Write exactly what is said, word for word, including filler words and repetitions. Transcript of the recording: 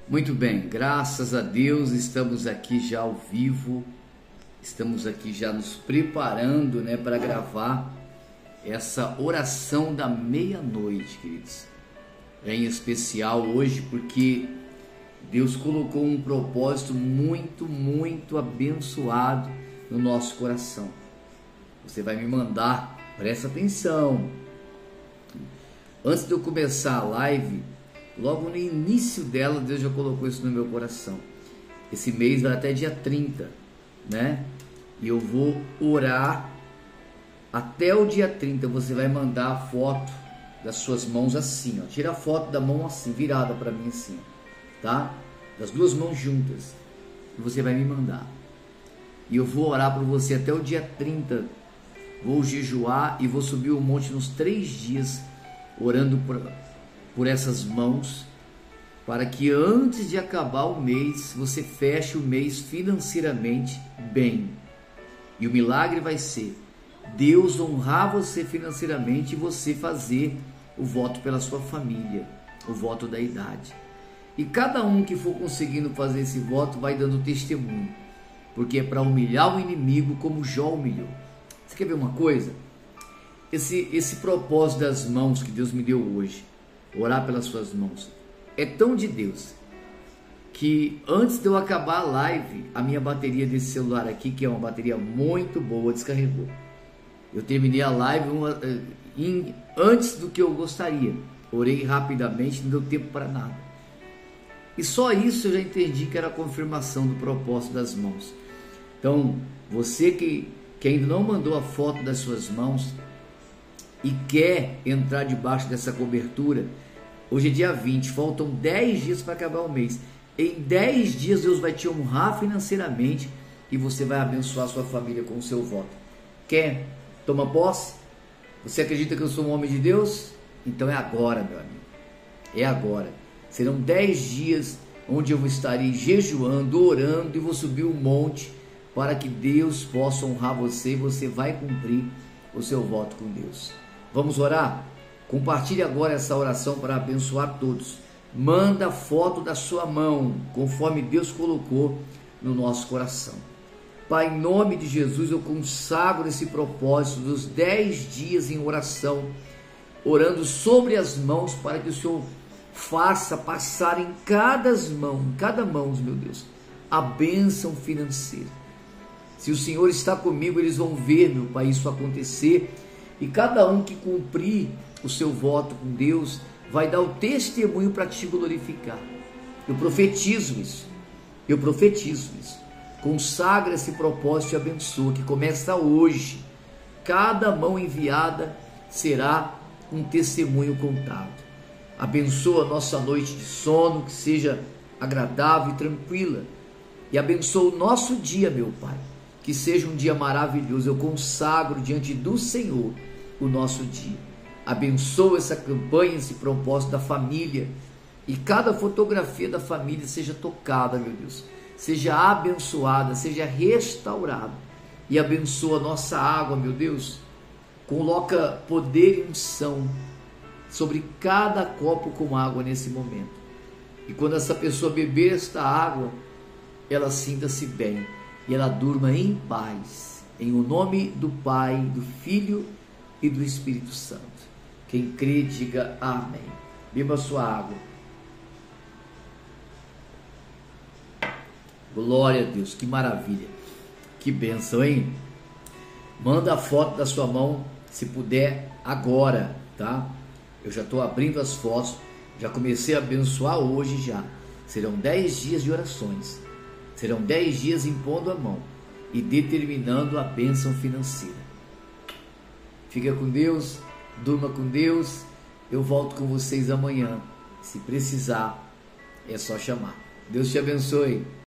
Muito bem, graças a Deus estamos aqui já ao vivo, estamos aqui já nos preparando, né, para gravar essa oração da meia-noite, queridos. É em especial hoje porque Deus colocou um propósito muito, muito abençoado no nosso coração. Você vai me mandar, presta atenção. Antes de eu começar a live, logo no início dela, Deus já colocou isso no meu coração. Esse mês vai até dia trinta, né? E eu vou orar até o dia trinta. Você vai mandar a foto das suas mãos assim, ó. Tira a foto da mão assim, virada para mim assim, tá? Das duas mãos juntas. E você vai me mandar. E eu vou orar por você até o dia trinta. Vou jejuar e vou subir o monte nos três dias, orando por... por essas mãos, para que antes de acabar o mês, você feche o mês financeiramente bem. E o milagre vai ser Deus honrar você financeiramente e você fazer o voto pela sua família, o voto da idade. E cada um que for conseguindo fazer esse voto vai dando testemunho, porque é para humilhar o inimigo como Jó humilhou. Você quer ver uma coisa? Esse, esse propósito das mãos que Deus me deu hoje, orar pelas suas mãos, é tão de Deus que antes de eu acabar a live, a minha bateria desse celular aqui, que é uma bateria muito boa, descarregou. Eu terminei a live uma, em, antes do que eu gostaria. Orei rapidamente, não deu tempo para nada. E só isso eu já entendi que era a confirmação do propósito das mãos. Então, você que, que ainda não mandou a foto das suas mãos e quer entrar debaixo dessa cobertura, hoje é dia vinte, faltam dez dias para acabar o mês. Em dez dias Deus vai te honrar financeiramente e você vai abençoar a sua família com o seu voto. Quer? Toma posse? Você acredita que eu sou um homem de Deus? Então é agora, meu amigo. É agora. Serão dez dias onde eu estarei jejuando, orando e vou subir um monte para que Deus possa honrar você e você vai cumprir o seu voto com Deus. Vamos orar? Compartilhe agora essa oração para abençoar todos. Manda foto da sua mão, conforme Deus colocou no nosso coração. Pai, em nome de Jesus, eu consagro esse propósito dos dez dias em oração, orando sobre as mãos, para que o Senhor faça passar em cada mão, em cada mão, meu Deus, a bênção financeira. Se o Senhor está comigo, eles vão ver, meu Pai, isso acontecer. E cada um que cumprir o seu voto com Deus vai dar o testemunho para te glorificar. Eu profetizo isso. Eu profetizo isso. Consagra esse propósito e abençoa, que começa hoje. Cada mão enviada será um testemunho contado. Abençoa a nossa noite de sono, que seja agradável e tranquila. E abençoa o nosso dia, meu Pai, que seja um dia maravilhoso. Eu consagro diante do Senhor o nosso dia. Abençoa essa campanha, esse propósito da família, e cada fotografia da família seja tocada, meu Deus, seja abençoada, seja restaurada. E abençoa a nossa água, meu Deus. Coloca poder e unção sobre cada copo com água nesse momento. E quando essa pessoa beber esta água, ela sinta-se bem e ela durma em paz. Em o nome do Pai, do Filho e do Espírito Santo. Quem crê, diga amém. Beba a sua água. Glória a Deus, que maravilha. Que bênção, hein? Manda a foto da sua mão, se puder, agora, tá? Eu já estou abrindo as fotos, já comecei a abençoar hoje já. Serão dez dias de orações. Serão dez dias impondo a mão e determinando a bênção financeira. Fica com Deus, durma com Deus. Eu volto com vocês amanhã. Se precisar, é só chamar. Deus te abençoe.